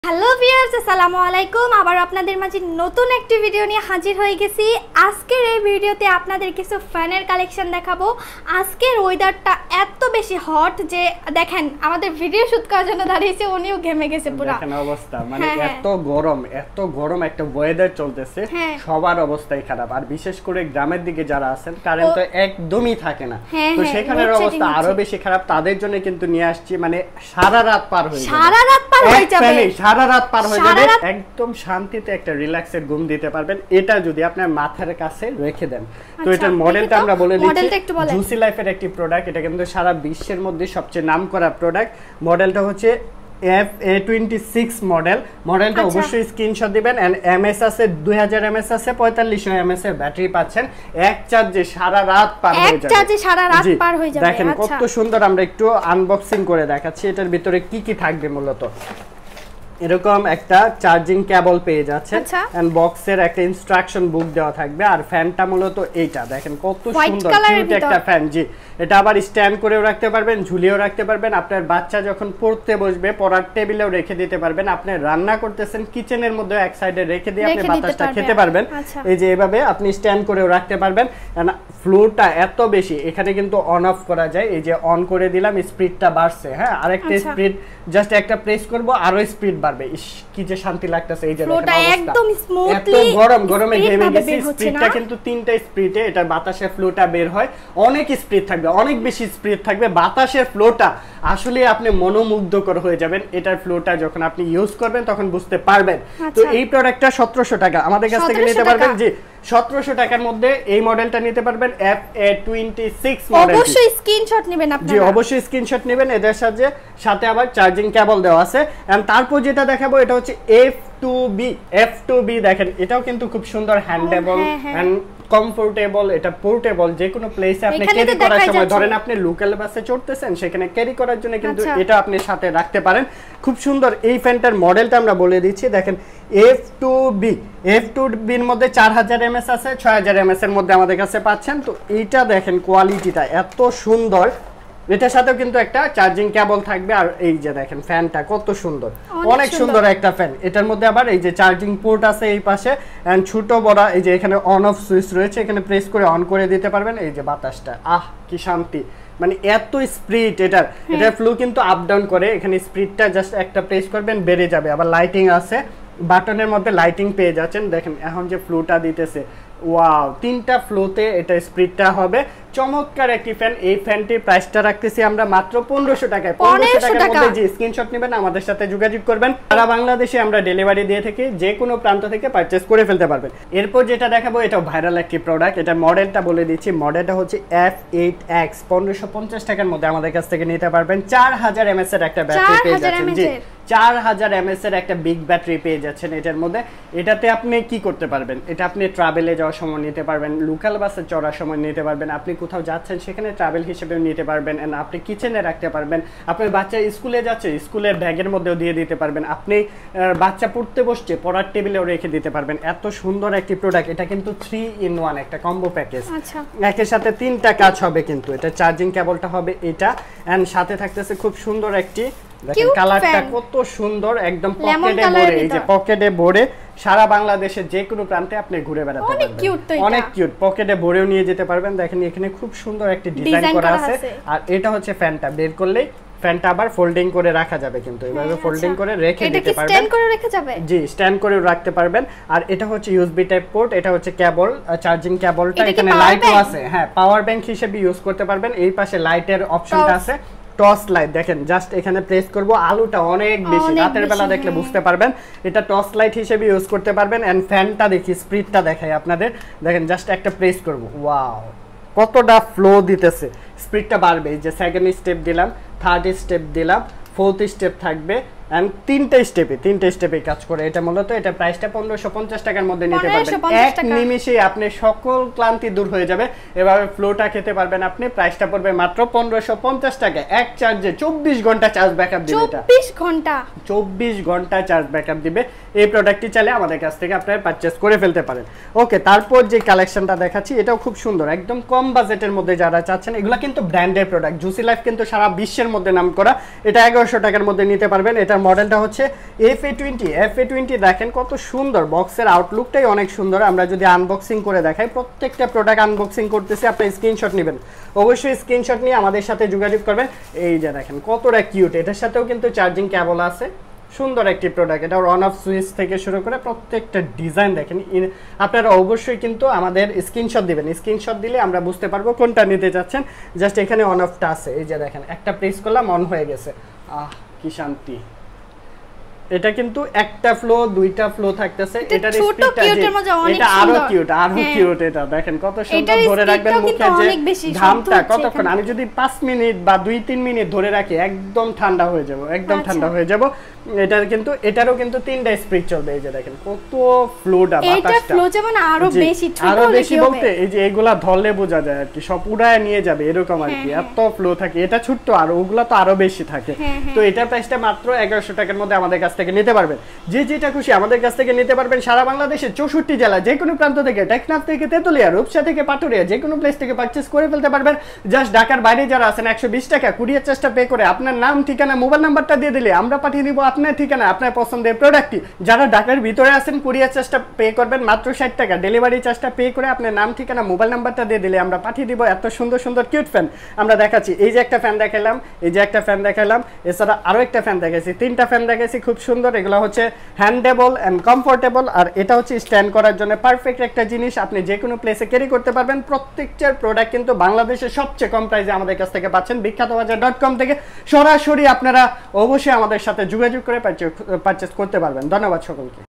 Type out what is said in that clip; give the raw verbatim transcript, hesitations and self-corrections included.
Hello viewers, আসসালামু আলাইকুম। আবার আপনাদের মাঝে নতুন একটি ভিডিও নিয়ে হাজির হয়ে গেছি। আজকের এই ভিডিওতে আপনাদের কিছু ফ্যানের কালেকশন দেখাবো। আজকের ওয়েদারটা এত বেশি হট যে দেখেন আমাদের ভিডিও শুট করার জন্য দাঁড়িয়েছে, উনিও ঘেমে গেছে পুরো। দেখেন অবস্থা, মানে এত গরম এত গরম একটা ওয়েদার চলতেছে, সবার অবস্থাই খারাপ। আর বিশেষ করে গ্রামের দিকে যারা আছেন কারেন্ট তো একদমই থাকে না, তো সেখানের অবস্থা আরো বেশি খারাপ। তাদের জন্য কিন্তু নিয়ে আসছি, মানে সারা রাত পার হয়ে যাবে, সারা রাত পার হয়ে যাবে, সারা রাত পার হয়ে যাবে, একদম শান্তিতে একটা রিল্যাক্সের ঘুম দিতে পারবেন। এটা যদি আপনার মাথার কাছে রেখে দেন। তো এটার মডেলটা আমরা বলে দিচ্ছি, জুসি লাইফের একটি প্রোডাক্ট। এটা কিন্তু সারা বিশ্বের মধ্যে সবচেয়ে নামকরা প্রোডাক্ট। মডেলটা হচ্ছে F A twenty six model. মডেলটা অবশ্যই স্ক্রিনশট দিবেন। এন্ড এমএস আছে দুই হাজার এমএস আছে, পঁয়তাল্লিশশো এমএস এর ব্যাটারি পাচ্ছেন। এক চার্জে সারা রাত পার হয়ে যাবে, এক চার্জে সারা রাত পার হয়ে যাবে। দেখেন কত সুন্দর। আমরা একটু আনবক্সিং করে দেখাচ্ছি এটার ভিতরে কি কি থাকবে। মূলত এরকম একটা চার্জিং কেবল পেয়ে যাচ্ছে, এন্ড বক্সের একটা ইনস্ট্রাকশন বুক দেওয়া থাকবে। আর ফ্যানটা মূলত এইটা দেখেন কত সুন্দর কিউট একটা ফ্যান। জি, এটা আবার স্ট্যান্ড করেও রাখতে পারবেন, ঝুলিয়েও রাখতে পারবেন। আপনার বাচ্চা যখন পড়তে বসবে পড়ার টেবিলেও রেখে দিতে পারবেন। আপনি রান্না করতেছেন কিচেনের মধ্যে এক সাইডে রেখে দিয়ে আপনি বাতাসটা খেতে পারবেন। এই যে এভাবে আপনি স্ট্যান্ড করেও রাখতে পারবেন। ফ্লোটা এত বেশি, এখানে কিন্তু অন অফ করা যায়। এই যে অন করে দিলাম, স্পিডটা বাড়ছে। হ্যাঁ, আরেকটা স্পিড, জাস্ট একটা প্রেস করব আরো স্পিড বাড়বে। ইস, কি যে শান্তি লাগতেছে। এই যে ফ্লোটা একদম স্মুথলি, এত গরম গরমে ঘেমে গেছি। স্পিডটা কিন্তু তিনটা স্পিডে এটা বাতাসের ফ্লোটা বের হয়। অনেক স্পিড থাকবে, অনেক বেশি স্পিড থাকবে। বাতাসের ফ্লোটা আসলে আপনি মনোমুগ্ধকর হয়ে যাবেন। এটার ফ্লোটা যখন আপনি ইউজ করবেন তখন বুঝতে পারবেন। তো এই প্রোডাক্টটা সতেরোশো টাকা আমাদের কাছ থেকে নিতে পারবেন। জি, সতেরোশো টাকার মধ্যে এই মডেলটা নিতে পারবেন, F A twenty six model. অবশ্যই স্ক্রিনশট নেবেন আপনারা। জি, অবশ্যই স্ক্রিনশট নেবেন। এদের সাথে সাথে আবার চার্জিং কেবল দেওয়া আছে। এন্ড তারপর যেটা দেখাবো এটা হচ্ছে F two B. F two B দেখেন, এটাও কিন্তু খুব সুন্দর, হ্যান্ডেবল এন্ড কমফোর্টেবল। এটা পোর্টেবল, যে কোনো প্লেসে আপনি ক্যারি করার সময়, ধরেন আপনি লোকাল বাসে চড়তেছেন, সেখানে ক্যারি করার জন্য কিন্তু এটা আপনি সাথে রাখতে পারেন। খুব সুন্দর। এই ফ্যানটার মডেলটা আমরা বলে দিচ্ছি, দেখেন F two B. F two বির মধ্যে চার হাজার এমএস আছে, ছয় হাজার এমএস এর মধ্যে আমাদের কাছে পাচ্ছেন। তো এইটা দেখেন কোয়ালিটিটা এত সুন্দর। এটার সাথেও কিন্তু একটা চার্জিং কেবল থাকবে। আর এই যে দেখেন ফ্যানটা কত সুন্দর, অনেক সুন্দর একটা ফ্যান। এটার মধ্যে আবার এই যে চার্জিং পোর্ট আছে এই পাশে, এন্ড ছোট বড় এই যে এখানে অন অফ সুইচ রয়েছে, এখানে প্রেস করে অন করে দিতে পারবেন। এই যে বাতাসটা, আহ কি শান্তি, মানে এত স্পিড এটার। এটার ফ্লো কিন্তু আপ ডাউন করে, এখানে স্পিডটা জাস্ট একটা প্রেস করবেন বেড়ে যাবে। আবার লাইটিং আছে, বাটনের মধ্যে লাইটিং পেয়ে যাচ্ছেন। দেখেন এখন যে ফ্লোটা দিতেছে, ওয়াও, তিনটা ফ্লোতে এটা স্পিডটা হবে। চমৎকার একটি ফ্যান। এই ফ্যানটির প্রাইসটা রাখতেছি আমরা মাত্র পনেরোশো টাকায়। পনেরোশো টাকার মধ্যে যে স্ক্রিনশট নেবেন আমাদের সাথে যোগাযোগ করবেন। সারা বাংলাদেশে আমরা ডেলিভারি দিয়ে থাকি, যে কোনো প্রান্ত থেকে পারচেজ করে ফেলতে পারবেন। এরপর যেটা দেখাবো এটাও ভাইরাল একটি প্রোডাক্ট। এটা মডেলটা বলে দিচ্ছি, মডেলটা হচ্ছে এফ এইট এক্স। পনেরোশো পঞ্চাশ টাকার মধ্যে আমাদের কাছ থেকে নিতে পারবেন। চার হাজার এমএস এর একটা ব্যাটারি পেয়ে যাচ্ছেন। জি, চার হাজার এমএস এর একটা বিগ ব্যাটারি পেয়ে যাচ্ছেন এটার মধ্যে। এটাতে আপনি কি করতে পারবেন, এটা আপনি ট্রাভেলে যাওয়ার সময় নিতে পারবেন, লোকাল বাসে চড়ার সময় নিতে পারবেন, আপনি কোথাও যাচ্ছেন সেখানে ট্রাভেল হিসেবে নিতে পারবেন। এন্ড আপনি কিচেনে রাখতে পারবেন, আপনার বাচ্চা স্কুলে যাচ্ছে স্কুলের ব্যাগের মধ্যেও দিয়ে দিতে পারবেন, আপনি বাচ্চা পড়তে বসছে পড়ার টেবিলেও রেখে দিতে পারবেন। এত সুন্দর একটি প্রোডাক্ট। এটা কিন্তু থ্রি ইন ওয়ান একটা কম্বো প্যাকেজ। একের সাথে তিনটা কাজ হবে কিন্তু। এটা চার্জিং কেবলটা হবে এটা, এন্ড সাথে থাকতেছে খুব সুন্দর একটি, দেখেন কালারটা কত সুন্দর, একদম পকেটে ভরে। এই যে পকেটে ভরে সারা বাংলাদেশে যে কোনো প্রান্তে আপনি ঘুরে বেড়াতে পারবেন। অনেক কিউট, পকেটে ভরেও নিয়ে যেতে পারবেন। দেখেন এখানে খুব সুন্দর একটি ডিজাইন করা আছে। আর এটা হচ্ছে ফ্যানটা, বের করলেই ফ্যানটা আবার ফোল্ডিং করে রাখা যাবে, কিন্তু এইভাবে ফোল্ডিং করে রেখে দিতে পারবেন। স্ট্যান্ড করে রাখা যাবে। জি, স্ট্যান্ড করে রাখতে পারবেন। আর এটা হচ্ছে ইউএসবি টাইপ পোর্ট, এটা হচ্ছে কেবল, চার্জিং কেবলটা। এখানে লাইটও আছে, হ্যাঁ পাওয়ার ব্যাংক হিসেবে ইউজ করতে পারবেন। এই পাশে লাইটের অপশনটা আছে, টর্চ লাইট। দেখেন জাস্ট এখানে প্রেস করব, আলোটা অনেক বেশি, রাতের বেলা দেখলে বুঝতে পারবেন। এটা টর্চ লাইট হিসেবে ইউজ করতে পারবেন। এন্ড ফ্যানটা দেখি, স্পিডটা দেখাই আপনাদের। দেখেন জাস্ট একটা প্রেস করব, ওয়াও কতটা ফ্লো দিতেছে। স্পিডটা বাড়বে। এই যে সেকেন্ড স্টেপ দিলাম, থার্ড স্টেপ দিলাম, ফোর্থ স্টেপ থাকবে, এন্ড তিনটা স্টেপে তিনটা স্টেপে কাজ করে। এটা মূলত এটা প্রাইসটা পনেরোশো পঞ্চাশ টাকার মধ্যে নিতে পারবেন। এক নিমিষে আপনি সকল ক্লান্তি দূর হয়ে যাবে, এভাবে ফ্লোটা খেতে পারবেন আপনি। প্রাইসটা পড়বে মাত্র পনেরোশো পঞ্চাশ টাকা। এক চার্জে চব্বিশ ঘন্টা চার্জ ব্যাকআপ দিবে। এটা চব্বিশ ঘন্টা চব্বিশ ঘন্টা চার্জ ব্যাকআপ দিবে। এই প্রোডাক্টটি চাইলে আমাদের কাছ থেকে আপনারা পারচেজ করে ফেলতে পারেন। ওকে, তারপর যে কালেকশনটা দেখাচ্ছি এটাও খুব সুন্দর, একদম কম বাজেটের মধ্যে যারা চাচ্ছেন। এগুলা কিন্তু ব্র্যান্ডের প্রোডাক্ট। জুসি লাইফ কিন্তু সারা বিশ্বের মধ্যে নাম করা। এটা এগারোশো টাকার মধ্যে নিতে পারবেন। এটার মডেলটা হচ্ছে F A twenty. F A twenty দেখেন কত সুন্দর, বক্সের আউটলুকটাই অনেক সুন্দর। আমরা যদি আনবক্সিং করে দেখাই, প্রত্যেকটা প্রোডাক্ট আনবক্সিং করতেছি, আপনি স্ক্রিনশট নেবেন, অবশ্যই স্ক্রিনশট নিয়ে আমাদের সাথে যোগাযোগ করবেন। এই যে দেখেন কতটা কিউট, এটার সাথেও কিন্তু চার্জিং কেবল আছে, সুন্দর একটি প্রোডাক্ট। এটা অন অফ সুইচ থেকে শুরু করে প্রত্যেকটা ডিজাইন দেখেন। আপনারা অবশ্যই কিন্তু আমাদের স্ক্রিনশট দিবেন, স্ক্রিনশট দিলে আমরা বুঝতে পারবো কোনটা নিতে যাচ্ছেন। জাস্ট এখানে অন অফটা আছে, এই যে দেখেন একটা প্রেস করলাম অন হয়ে গেছে। আহ কি শান্তি। এটা কিন্তু একটা ফ্লো দুইটা ফ্লো থাকতেছে, এটার স্পিডটা এটা আরো কিউট, আরো কিউট। এটা দেখেন কত সুন্দর, ধরে রাখবেন মুখে যে ঘামটা কতক্ষণ, আমি যদি পাঁচ মিনিট বা দুই তিন মিনিট ধরে রাখি একদম ঠান্ডা হয়ে যাব, একদম ঠান্ডা হয়ে যাব। এটার কিন্তু এটারও কিন্তু তিনটা স্পিড চলবে। এই যে দেখেন কত ফ্লোটা, বাতাসটা এটা ফ্লো যেমন আরো বেশি, ছোট আরো বেশি বলতে এই যে এগুলা ধরলে বোঝা যায় আর কি, সব উড়ায় নিয়ে যাবে এরকম আর কি, এত ফ্লো থাকে। এটা ছোট্ট, আর ওগুলা তো আরো বেশি থাকে। তো এটার প্রাইসটা মাত্র এগারোশো টাকার মধ্যে আমাদের কাছ থেকে নিতে পারবেন। যে যেটা খুশি আমাদের কাছ থেকে নিতে পারবেন। সারা বাংলাদেশে চৌষট্টি জেলা যে কোনো প্রান্ত থেকে, টেকনাফ থেকে তেতুলিয়া, রূপসা থেকে পাটুরিয়া, যে কোনো প্লেস থেকে পারচেজ করে ফেলতে পারবেন। জাস্ট ঢাকার বাইরে যারা আছেন একশো বিশ টাকা কুরিয়ার চার্জটা পে করে আপনার নাম, ঠিকানা, মোবাইল নাম্বারটা দিয়ে দিলে আমরা পাঠিয়ে দিব আপনার ঠিকানা, আপনার পছন্দের প্রোডাক্টটি। যারা ঢাকার ভিতরে আছেন কুরিয়ার চার্জটা পে করবেন মাত্র ষাট টাকা, ডেলিভারি চার্জটা পে করে আপনার নাম, ঠিকানা, মোবাইল নাম্বারটা দিয়ে দিলে আমরা পাঠিয়ে দিব এত সুন্দর সুন্দর কিউট ফ্যান আমরা দেখাচ্ছি। এই যে একটা ফ্যান দেখালাম, এই যে একটা ফ্যান দেখালাম, এছাড়া আরো একটা ফ্যান দেখাইছি, তিনটা ফ্যান দেখাইছি খুব সুন্দর। এগুলো হচ্ছে হ্যান্ডেবল এন্ড কমফোর্টেবল, আর এটা হচ্ছে স্ট্যান্ড করার জন্য পারফেক্ট একটা জিনিস, আপনি যে কোনো প্লেসে ক্যারি করতে পারবেন। প্রত্যেকটার প্রোডাক্ট কিন্তু বাংলাদেশের সবচেয়ে কম প্রাইসে আমাদের কাছ থেকে পাচ্ছেন, বিখ্যাত বাজার ডট কম থেকে। সরাসরি আপনারা অবশ্যই আমাদের সাথে যোগাযোগ করে পারচেজ করতে পারবেন। ধন্যবাদ সকলকে।